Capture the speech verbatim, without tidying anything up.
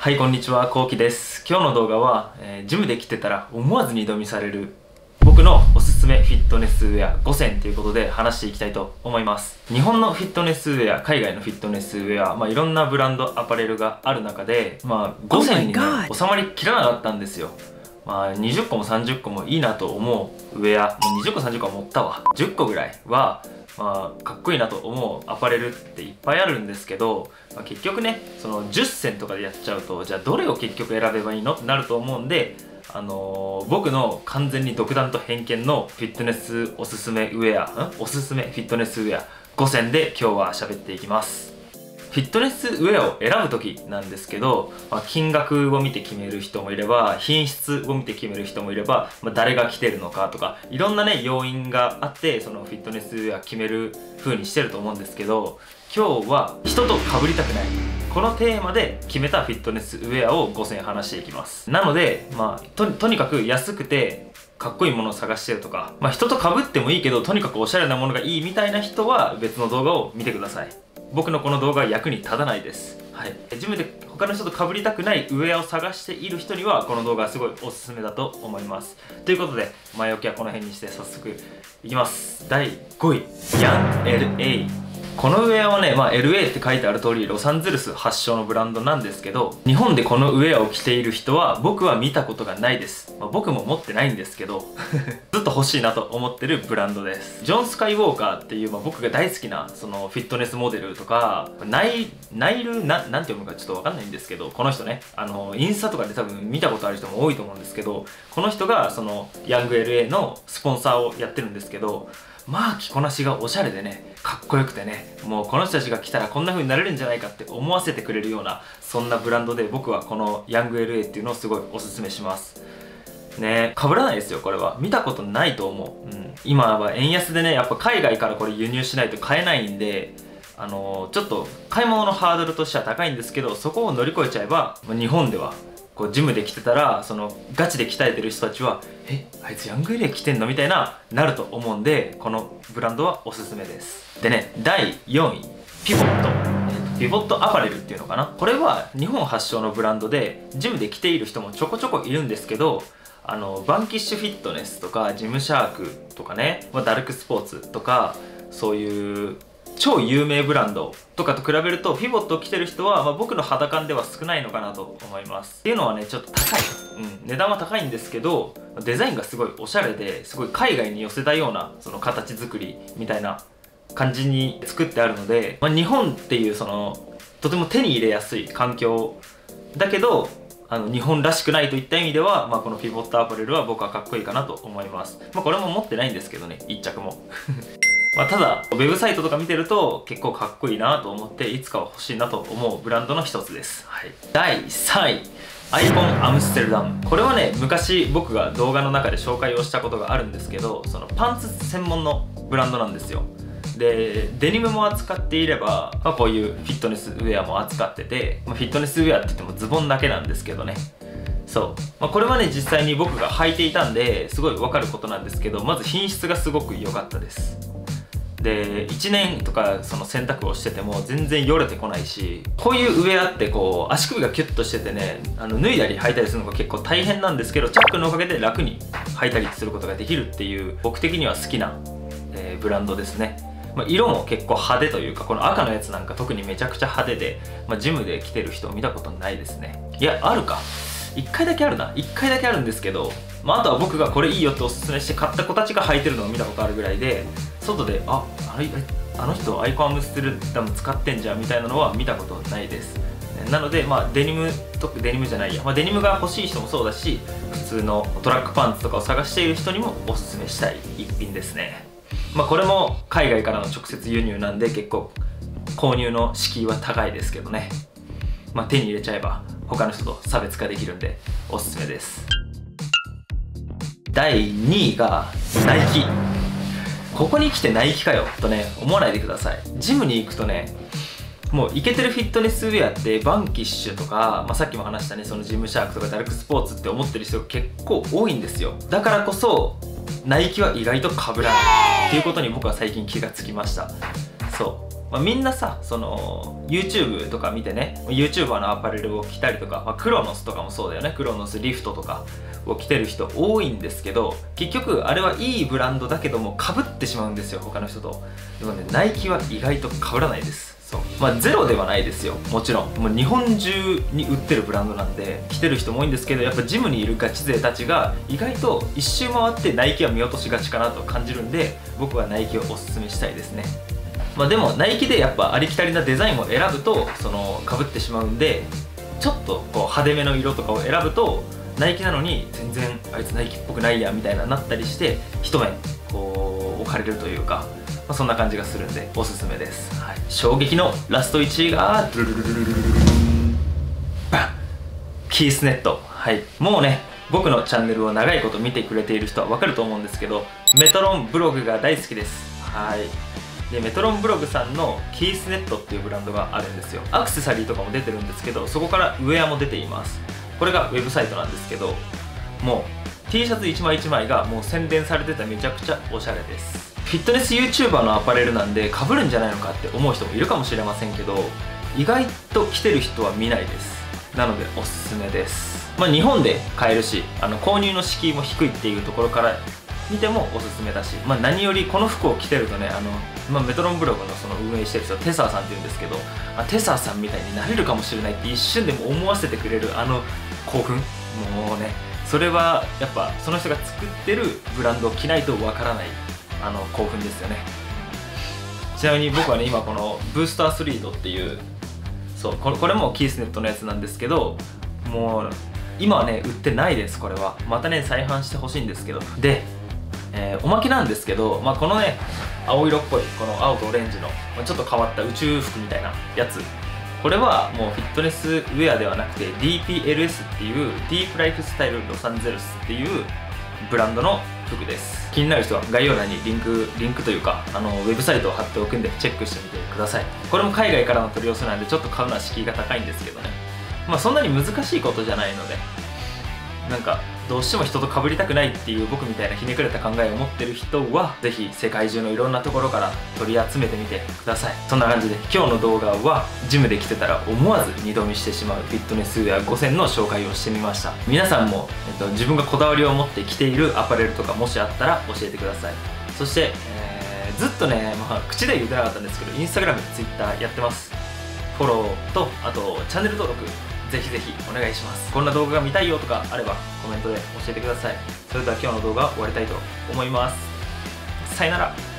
はい、こんにちは、こうきです。今日の動画は、えー、ジムで着てたら思わず二度見される僕のおすすめフィットネスウェアごせんということで話していきたいと思います。日本のフィットネスウェア、海外のフィットネスウェア、まあ、いろんなブランドアパレルがある中で、まあ、ごせんにね、収まりきらなかったんですよ。まあ、にじゅっこもさんじゅっこもいいなと思うウェア、もうにじゅっこさんじゅっこは持ったわ。じゅっこぐらいは、まあ、かっこいいなと思うアパレルっていっぱいあるんですけど、まあ、結局ね、そのじゅっせんとかでやっちゃうと、じゃあどれを結局選べばいいのってなると思うんで、あのー、僕の完全に独断と偏見のフィットネスおすすめウェア、んおすすめフィットネスウェアごせんで今日は喋っていきます。フィットネスウェアを選ぶ時なんですけど、まあ、金額を見て決める人もいれば品質を見て決める人もいれば、まあ、誰が着てるのかとかいろんなね要因があってそのフィットネスウェア決める風にしてると思うんですけど、今日は人と被りたくないこのテーマで決めたフィットネスウェアをごせん話していきます。なので、まあ、と, とにかく安くてかっこいいものを探してるとか、まあ、人と被ってもいいけどとにかくおしゃれなものがいいみたいな人は別の動画を見てください。僕のこの動画は役に立たないです。はい、ジムで他の人と被りたくないウェアを探している人にはこの動画はすごいおすすめだと思います。ということで前置きはこの辺にして早速いきます。だいごい、ヤン エルエー。このウェアはね、まあ、エルエー って書いてある通りロサンゼルス発祥のブランドなんですけど、日本でこのウェアを着ている人は僕は見たことがないです。まあ、僕も持ってないんですけどずっと欲しいなと思ってるブランドです。ジョン・スカイウォーカーっていう、まあ、僕が大好きなそのフィットネスモデルとかナイナイルななんて読むかちょっと分かんないんですけど、この人ね、あのインスタとかで多分見たことある人も多いと思うんですけど、この人がそのヤング エルエー のスポンサーをやってるんですけど、まあ着こなしがおしゃれでね、かっこよくてね、もうこの人たちが着たらこんな風になれるんじゃないかって思わせてくれるようなそんなブランドで、僕はこのヤング エルエー っていうのをすごいおすすめしますね。被らないですよ、これは見たことないと思う、うん、今は円安でね、やっぱ海外からこれ輸入しないと買えないんで、あのー、ちょっと買い物のハードルとしては高いんですけど、そこを乗り越えちゃえば、まあ、日本ではこうジムで着てたらそのガチで鍛えてる人たちは「えあいつヤング エルエー 着てんの?」みたいななると思うんで、このブランドはおすすめです。でね、だいよんい、ピボット、えー、ピボットアパレルっていうのかな。これは日本発祥のブランドでジムで着ている人もちょこちょこいるんですけど、あのバンキッシュフィットネスとかジムシャークとかね、まあ、ダルクスポーツとかそういう超有名ブランドとかと比べるとピボットを着てる人は、まあ、僕の肌感では少ないのかなと思います。っていうのはね、ちょっと高い、うん、値段は高いんですけどデザインがすごいおしゃれですごい海外に寄せたようなその形作りみたいな感じに作ってあるので、まあ、日本っていうそのとても手に入れやすい環境だけどあの日本らしくないといった意味では、まあ、このピボットアパレルは僕はかっこいいかなと思います。まあ、これも持ってないんですけどね、いっちゃくもまあただウェブサイトとか見てると結構かっこいいなと思っていつかは欲しいなと思うブランドの一つです。はい、だいさんい、アイコンアムステルダム。これはね、昔僕が動画の中で紹介をしたことがあるんですけど、そのパンツ専門のブランドなんですよ。でデニムも扱っていれば、まあ、こういうフィットネスウェアも扱ってて、まあ、フィットネスウェアって言ってもズボンだけなんですけどね。そう、まあ、これはね実際に僕が履いていたんですごい分かることなんですけど、まず品質がすごく良かったです。でいちねんとかその洗濯をしてても全然よれてこないし、こういうウェアってこう足首がキュッとしててね、あの脱いだり履いたりするのが結構大変なんですけど、チャックのおかげで楽に履いたりすることができるっていう僕的には好きな、えー、ブランドですね。まあ、色も結構派手というか、この赤のやつなんか特にめちゃくちゃ派手で、まあ、ジムで着てる人を見たことないですね。いやあるか、いっかいだけあるな、いっかいだけあるんですけど、まあ、あとは僕がこれいいよっておすすめして買った子たちが履いてるのを見たことあるぐらいで、外でああれあの人アイコンアムステルダム使ってんじゃんみたいなのは見たことないです。なのでまあデニムとデニムじゃないや、まあ、デニムが欲しい人もそうだし、普通のトラックパンツとかを探している人にもおすすめしたい一品ですね。まあこれも海外からの直接輸入なんで結構購入の敷居は高いですけどね、まあ、手に入れちゃえば他の人と差別化できるんでおすすめです。だいにいがナイキ。ここに来てナイキかよとね思わないでください。ジムに行くとね、もうイケてるフィットネスウェアってバンキッシュとか、まあ、さっきも話したね、そのジムシャークとかダルクスポーツって思ってる人が結構多いんですよ。だからこそナイキは意外と被らないっていうことに僕は最近気がつきました。そうまあ、みんなさその YouTube とか見てね YouTuber のアパレルを着たりとか、まあ、クロノスとかもそうだよね。クロノスリフトとかを着てる人多いんですけど、結局あれはいいブランドだけども被ってしまうんですよ、他の人と。でもね、ナイキは意外と被らないです。そう、まあゼロではないですよ、もちろん。もう日本中に売ってるブランドなんで着てる人も多いんですけど、やっぱジムにいるガチ勢たちが意外と一周回ってナイキは見落としがちかなと感じるんで、僕はナイキをおすすめしたいですね。まあでもナイキでやっぱありきたりなデザインを選ぶとその被ってしまうんで、ちょっとこう派手めの色とかを選ぶとナイキなのに全然あいつナイキっぽくないやみたいななったりして、一目こう置かれるというか、まあ、そんな感じがするんでおすすめです、はい、衝撃のラストいちいがドゥルルルルルルルバンキースネット。はい、もうね僕のチャンネルを長いこと見てくれている人は分かると思うんですけど、メトロンブログが大好きです。はい、でメトロンブログさんのキースネットっていうブランドがあるんですよ。アクセサリーとかも出てるんですけど、そこからウェアも出ています。これがウェブサイトなんですけど、もう T シャツいちまいいちまいがもう宣伝されてためちゃくちゃおしゃれです。フィットネス YouTuber のアパレルなんで被るんじゃないのかって思う人もいるかもしれませんけど、意外と着てる人は見ないです。なのでおすすめです。まあ日本で買えるし、あの購入の敷居も低いっていうところから見てもおすすめだし、まあ、何よりこの服を着てるとね、あの、まあ、メトロンブログのその運営してる人はテサーさんって言うんですけど、あテサーさんみたいになれるかもしれないって一瞬でも思わせてくれるあの興奮、もうね、それはやっぱその人が作ってるブランドを着ないとわからないあの興奮ですよね。ちなみに僕はね今このブースターアスリートっていう、そうこれ、これもキースネットのやつなんですけど、もう今はね売ってないです。これはまたね再販してほしいんですけど、でえー、おまけなんですけど、まあ、このね青色っぽいこの青とオレンジのちょっと変わった宇宙服みたいなやつ、これはもうフィットネスウェアではなくて ディーピーエルエス っていうディープライフスタイルロサンゼルスっていうブランドの服です。気になる人は概要欄にリンクリンクというかあのウェブサイトを貼っておくんでチェックしてみてください。これも海外からの取り寄せなんでちょっと買うのは敷居が高いんですけどね、まあそんなに難しいことじゃないので、なんかどうしても人と被りたくないっていう僕みたいなひねくれた考えを持ってる人はぜひ世界中のいろんなところから取り集めてみてください。そんな感じで今日の動画はジムで着てたら思わず二度見してしまうフィットネスウェアごせんの紹介をしてみました。皆さんも、えっと、自分がこだわりを持って着ているアパレルとかもしあったら教えてください。そして、えー、ずっとね、まあ、口では言ってなかったんですけどインスタグラム、ツイッターやってます。フォローとあとチャンネル登録ぜひぜひお願いします。こんな動画が見たいよとかあればコメントで教えてください。それでは今日の動画は終わりたいと思います。さよなら。